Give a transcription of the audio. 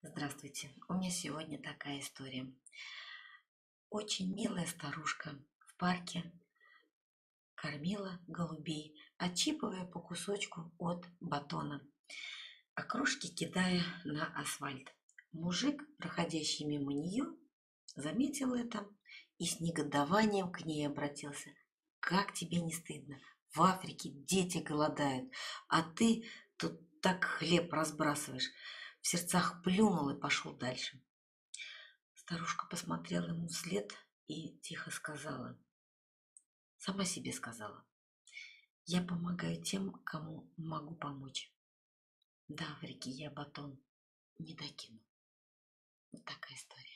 Здравствуйте. У меня сегодня такая история. Очень милая старушка в парке кормила голубей, отщипывая по кусочку от батона, а крошки кидая на асфальт. Мужик, проходящий мимо нее, заметил это и с негодованием к ней обратился. «Как тебе не стыдно? В Африке дети голодают, а ты тут так хлеб разбрасываешь!» В сердцах плюнул и пошел дальше. Старушка посмотрела ему вслед и тихо сказала, сама себе сказала: «Я помогаю тем, кому могу помочь. До Африки я батон не докину». Вот такая история.